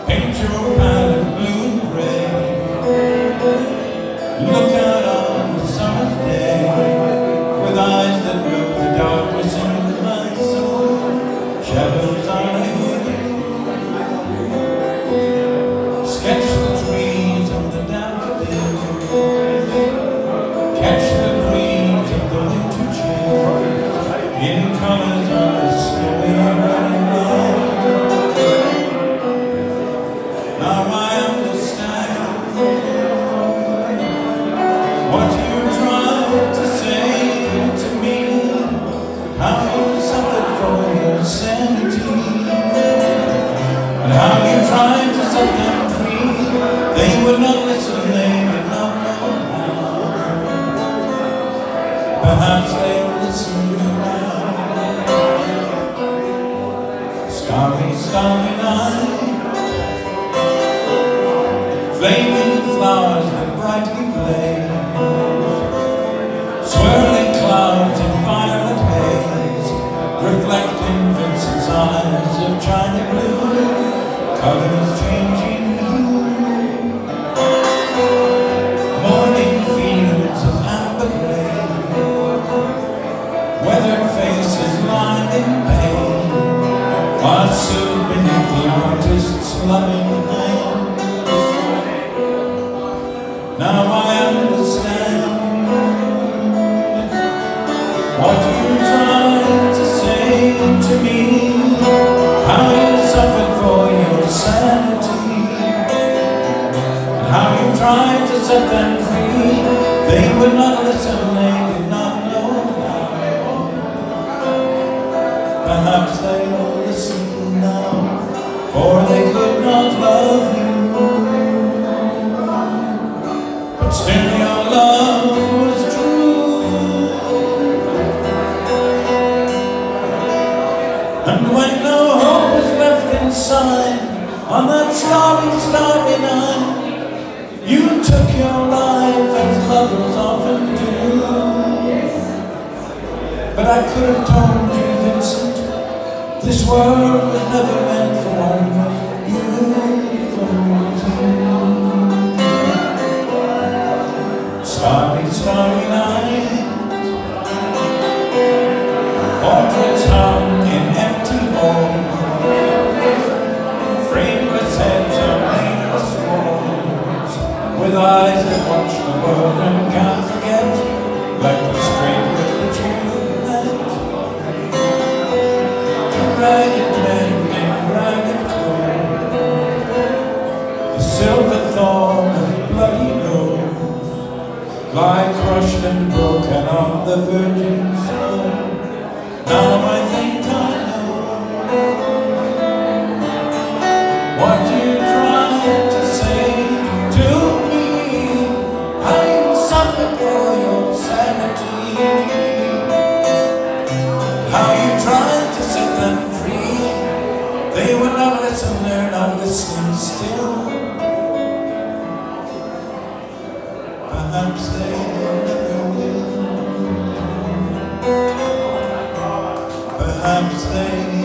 Paint your palette blue and gray. Look out on the summer's day with eyes that move the darkness into my soul. Shadows on a hill. Sketch the trees of the daffodils. Catch the breeze of the winter chill in colors on the snowy running line. Now I understand what you tried to say to me, how you suffered for your sanity, and how you tried to set them free. They would not listen, they did not know how. Perhaps they will listen now. Starry, starry night, flaming flowers that brightly blaze, swirling clouds in violet haze, reflecting Vincent's eyes of china blue, colors changing hue. Morning fields of amber gray, weathered faces lined in pain, are soon beneath the artist's loving hand. Now I understand what you tried to say to me, how you suffered for your sanity, and how you tried to set them free. They would not listen, they did not know how. Perhaps they will listen now, for they could not love you. Still your love was true, and when no hope was left inside, on that starry, starry night, you took your life as lovers often do. But I could have told you, Vincent, this world was never meant for one beautiful two. Starry, starry night, portraits hung in empty halls, frameless heads on nameless walls, with eyes that watch the world and can't forget, like the strangers that you met. Ragged men in ragged clothes, the silver thorn and bloody nose lie crushed and broken on the virgin stone. Now I think I know what you tried to say to me, how you suffered for your sanity, how you tried to set them free. They would not listen, they're not listening still. Perhaps they never will. Perhaps they